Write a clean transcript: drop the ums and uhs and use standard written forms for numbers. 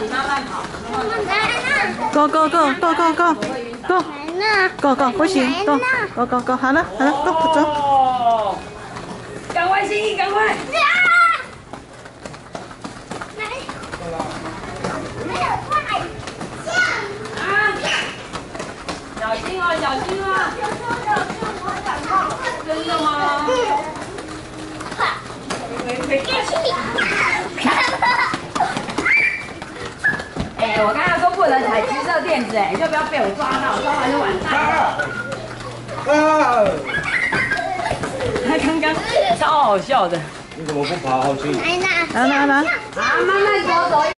你慢慢跑。 Go go go go go go go go go 不行 go go go go 好了好了 go 走。 赶快心意，赶快！小心哦，小心哦！真的吗？哎，我刚才说不能踩橘色垫子，哎，你就不要被我抓到，抓完就完蛋了。他刚刚超好笑的。 你怎么不爬？好去。 来来来。 啊，慢慢走走。